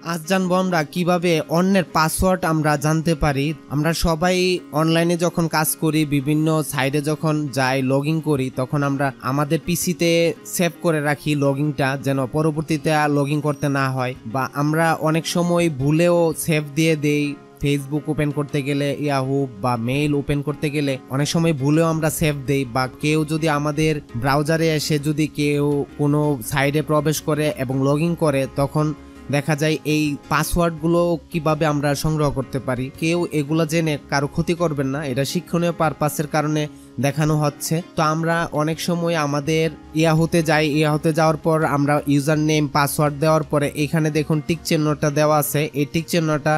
আজ জানবো আমরা কিভাবে অন্যের পাসওয়ার্ড আমরা জানতে পারি। আমরা সবাই অনলাইনে যখন কাজ করি, বিভিন্ন সাইটে যখন যাই লগ ইন করি, তখন আমরা আমাদের পিসিতে সেভ করে রাখি লগইনটা, যেন পরবর্তীতে লগ ইন করতে না হয়। বা আমরা অনেক সময় ভুলেও সেভ দিয়ে দেই। ফেসবুক ওপেন করতে গেলে, ইয়াহু বা মেইল ওপেন করতে গেলে অনেক সময় ভুলেও আমরা সেভ দেই। বা কেউ যদি আমাদের ব্রাউজারে এসে যদি কেউ কোনো সাইটে প্রবেশ করে এবং লগ ইন করে, তখন দেখা যায় এই পাসওয়ার্ডগুলো কিভাবে আমরা সংগ্রহ করতে পারি। কেউ এগুলো জেনে কারো ক্ষতি করবেন না, এটা শিক্ষণীয় পারপাসের কারণে দেখানো হচ্ছে। তো আমরা অনেক সময় আমাদের ইয়াহুতে যাই, ইয়াহুতে যাওয়ার পর আমরা ইউজার নেম পাসওয়ার্ড দেওয়ার পরে এখানে দেখুন টিক চিহ্নটা দেওয়া আছে। এই টিক চিহ্নটা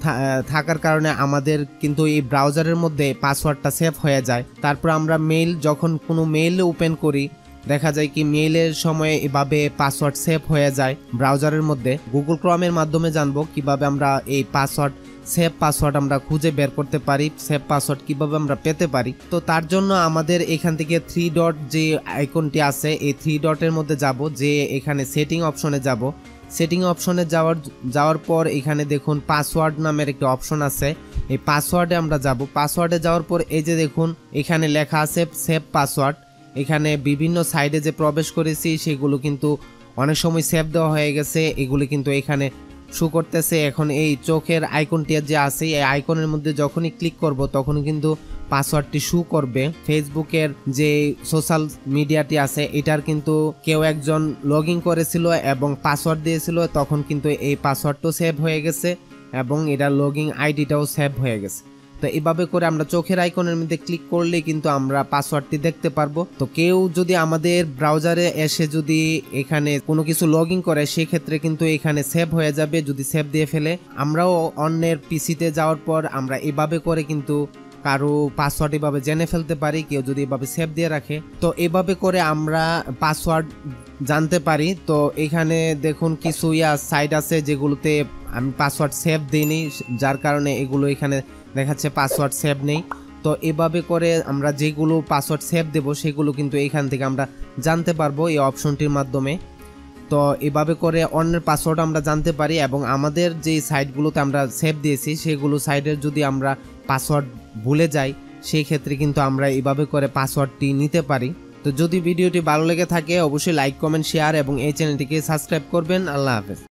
থাকার কারণে আমাদের কিন্তু এই ব্রাউজারের মধ্যে পাসওয়ার্ডটা সেভ হয়ে যায়। তারপর আমরা মেইল, যখন কোনো মেইল ওপেন করি, দেখা যায় কি মেইলের সময় এভাবে পাসওয়ার্ড সেভ হয়ে যায় ব্রাউজারের মধ্যে। গুগল ক্রোমের মাধ্যমে জানবো কিভাবে আমরা এই সেভ পাসওয়ার্ড আমরা খুঁজে বের করতে পারি, সেভ পাসওয়ার্ড কিভাবে আমরা পেতে পারি। তো তার জন্য আমাদের এখান থেকে 3 ডট যে আইকনটি আছে, এই 3 ডটের মধ্যে যাব, যে এখানে সেটিং অপশনে যাব। সেটিং অপশনে যাওয়ার পর এখানে দেখুন পাসওয়ার্ড নামের একটা অপশন আছে, এই পাসওয়ার্ডে আমরা যাব। পাসওয়ার্ডে যাওয়ার পর এই যে দেখুন এখানে লেখা আছে সেভ পাসওয়ার্ড। এখানে বিভিন্ন সাইডে যে প্রবেশ করেছি সেগুলো কিন্তু অনেক সময় সেভ দেওয়া হয়ে গেছে, এগুলো কিন্তু এখানে শো করতেছে। এখন এই চোখের আইকনটি যে আছে, এই আইকনের মধ্যে যখনই ক্লিক করব তখন কিন্তু পাসওয়ার্ডটি শো করবে। ফেসবুকের যে সোশ্যাল মিডিয়াটি আছে, এটার কিন্তু কেউ একজন লগ ইন করেছিল এবং পাসওয়ার্ড দিয়েছিল, তখন কিন্তু এই পাসওয়ার্ডটাও সেভ হয়ে গেছে এবং এটার লগ ইন আইডিটাও সেভ হয়ে গেছে। তো এভাবে করে আমরা চোখের আইকনের মধ্যে ক্লিক করলে কিন্তু আমরা পাসওয়ার্ডটি দেখতে পারবো। তো কেউ যদি আমাদের ব্রাউজারে এসে যদি এখানে কোনো কিছু লগ ইন করে, সেক্ষেত্রে কিন্তু এখানে সেভ হয়ে যাবে। যদি সেভ দিয়ে ফেলে, আমরাও অন্যের পিসিতে যাওয়ার পর আমরা এভাবে করে কিন্তু কারো পাসওয়ার্ড এভাবে জেনে ফেলতে পারি, কেউ যদি এভাবে সেভ দিয়ে রাখে। তো এভাবে করে আমরা পাসওয়ার্ড জানতে পারি। তো এখানে দেখুন কিছু সাইট আছে যেগুলোতে আমি পাসওয়ার্ড সেভ দিইনি, যার কারণে এগুলো এখানে দেখাচ্ছে পাসওয়ার্ড সেভ নেই। তো এভাবে করে আমরা যেগুলো পাসওয়ার্ড সেভ দেব সেগুলো কিন্তু এখান থেকে আমরা জানতে পারবো এই অপশনটির মাধ্যমে। তো এভাবে করে অন্যের পাসওয়ার্ড আমরা জানতে পারি এবং আমাদের যে সাইটগুলোতে আমরা সেভ দিয়েছি সেগুলো সাইটের যদি আমরা পাসওয়ার্ড ভুলে যাই, সেই ক্ষেত্রে কিন্তু আমরা এভাবে করে পাসওয়ার্ডটি নিতে পারি। তো যদি ভিডিওটি ভালো লেগে থাকে অবশ্যই লাইক, কমেন্ট, শেয়ার এবং এই চ্যানেলটিকে সাবস্ক্রাইব করবেন। আল্লাহ হাফেজ।